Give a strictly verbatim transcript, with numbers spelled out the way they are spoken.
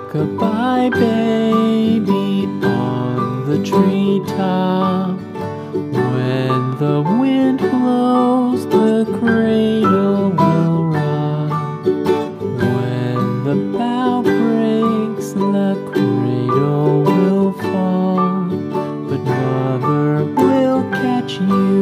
Rock-a-bye baby on the treetop. When the wind blows, the cradle will rock. When the bough breaks, the cradle will fall. But mother will catch you